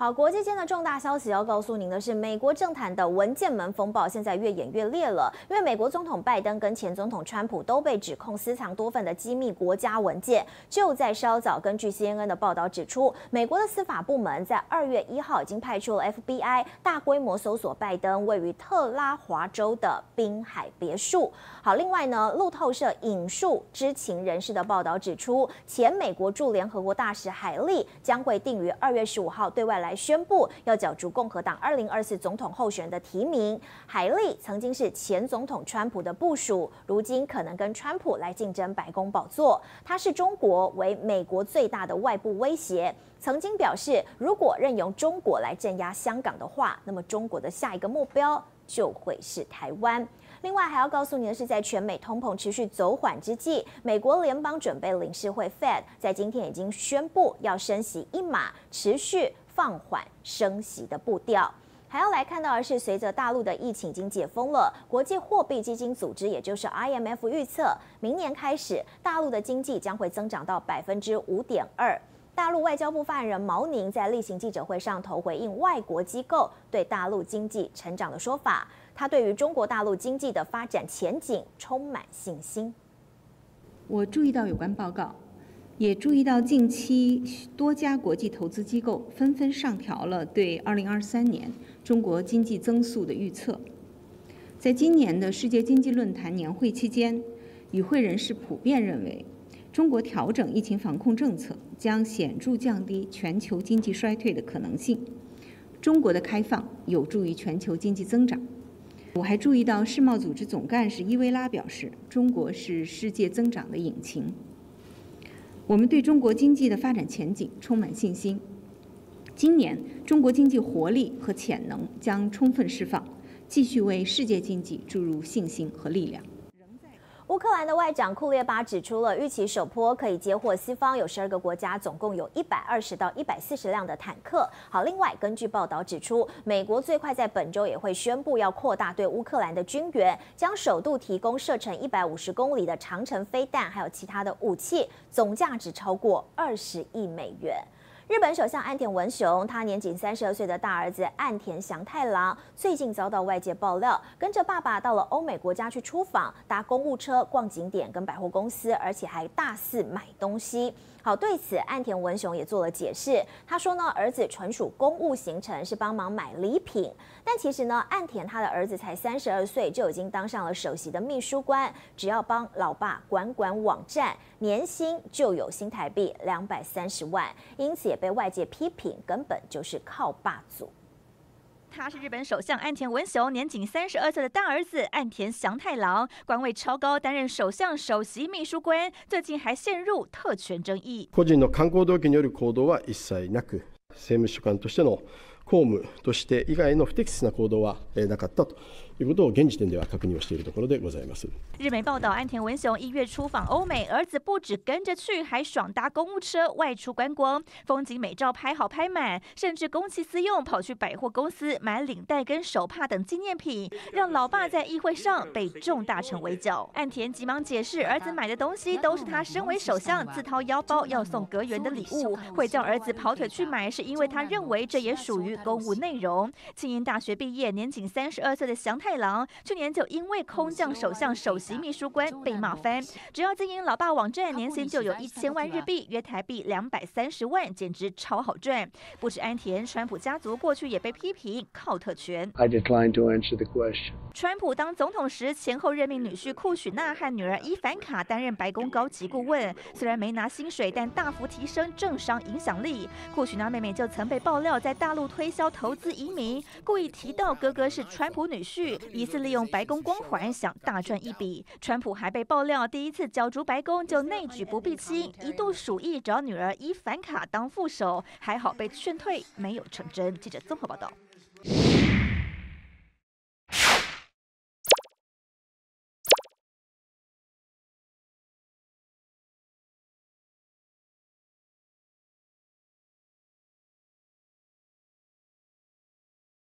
好，国际间的重大消息要告诉您的是，美国政坛的文件门风暴现在越演越烈了。因为美国总统拜登跟前总统川普都被指控私藏多份的机密国家文件。就在稍早，根据 CNN 的报道指出，美国的司法部门在2月1号已经派出了 FBI 大规模搜索拜登位于特拉华州的滨海别墅。好，另外呢，路透社引述知情人士的报道指出，前美国驻联合国大使海利将会定于2月15号对外来宣布要角逐共和党2024总统候选人的提名。海利曾经是前总统川普的部属，如今可能跟川普来竞争白宫宝座。他是中国为美国最大的外部威胁，曾经表示，如果任由中国来镇压香港的话，那么中国的下一个目标就会是台湾。另外还要告诉你的是，在全美通膨持续走缓之际，美国联邦准备理事会 Fed 在今天已经宣布要升息1码，持续放缓升息的步调。还要来看到的是，随着大陆的疫情已经解封了，国际货币基金组织也就是 IMF 预测，明年开始大陆的经济将会增长到5.2%。大陆外交部发言人毛宁在例行记者会上头回应外国机构对大陆经济成长的说法，他对于中国大陆经济的发展前景充满信心。 我注意到有关报告，也注意到近期多家国际投资机构纷纷上调了对2023年中国经济增速的预测。在今年的世界经济论坛年会期间，与会人士普遍认为，中国调整疫情防控政策将显著降低全球经济衰退的可能性。中国的开放有助于全球经济增长。我还注意到世贸组织总干事伊维拉表示，中国是世界增长的引擎。我们对中国经济的发展前景充满信心。今年，中国经济活力和潜能将充分释放，继续为世界经济注入信心和力量。 乌克兰的外长库列巴指出了，预期首波可以接获西方有12个国家，总共有120到140辆的坦克。好，另外根据报道指出，美国最快在本周也会宣布要扩大对乌克兰的军援，将首度提供射程150公里的长程飞弹，还有其他的武器，总价值超过20亿美元。日本首相岸田文雄，他年仅32岁的大儿子岸田祥太郎，最近遭到外界爆料，跟着爸爸到了欧美国家去出访，搭公务车、逛景点跟百货公司，而且还大肆买东西。好，对此岸田文雄也做了解释，他说呢，儿子纯属公务行程，是帮忙买礼品。但其实呢，岸田他的儿子才32岁，就已经当上了首席的秘书官，只要帮老爸管网站，年薪就有新台币230万，因此也被外界批评根本就是靠爸族。 他是日本首相岸田文雄年仅32岁的大儿子岸田祥太郎，官位超高，担任首相首席秘书官，最近还陷入特权争议。 個人の観光動機による行動は一切なく、政務秘書官としての公務として以外の不適切な行動はなかったということを現時点では確認をしているところでございます。 日媒报道，岸田文雄1月出访欧美，儿子不止跟着去，还爽搭公务车外出观光，风景美照拍好拍满，甚至公器私用，跑去百货公司买领带跟手帕等纪念品，让老爸在议会上被众大臣围剿。岸田急忙解释，儿子买的东西都是他身为首相自掏腰包要送阁员的礼物，会叫儿子跑腿去买，是因为他认为这也属于公务内容。庆应大学毕业，年仅32岁的祥太郎，去年就因为空降首相首席秘书官被骂翻，只要经营老爸网站，年薪就有1000万日币，约台币230万，简直超好赚。不止岸田，川普家族过去也被批评靠特权。 I decline to answer the question. 川普当总统时，前后任命女婿库许纳和女儿伊凡卡担任白宫高级顾问，虽然没拿薪水，但大幅提升政商影响力。库许纳妹妹就曾被爆料在大陆推销投资移民，故意提到哥哥是川普女婿，疑似利用白宫光环想大赚一笔。川普还被爆料第一次角逐白宫就内举不避亲，一度鼠疫找女儿伊凡卡当副手，还好被劝退，没有成真。记者综合报道。